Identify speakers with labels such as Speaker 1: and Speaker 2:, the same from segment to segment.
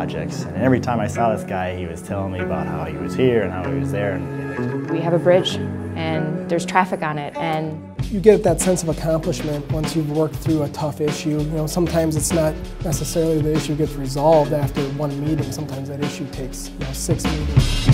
Speaker 1: projects. And every time I saw this guy, he was telling me about how he was here and how he was there.
Speaker 2: We have a bridge and there's traffic on it, and
Speaker 3: you get that sense of accomplishment once you've worked through a tough issue. You know, sometimes it's not necessarily the issue gets resolved after one meeting. Sometimes that issue takes 6 meetings.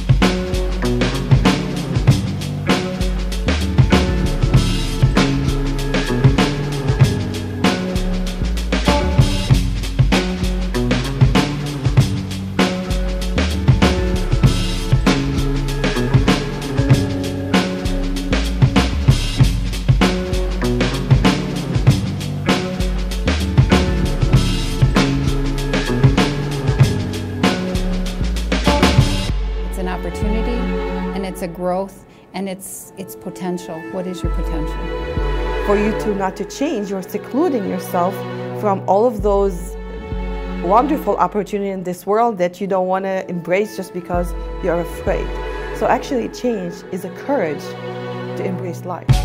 Speaker 4: It's an opportunity, and it's a growth, and it's potential. What is your potential?
Speaker 5: For you to not to change, you're secluding yourself from all of those wonderful opportunities in this world that you don't want to embrace just because you're afraid. So actually change is a courage to embrace life.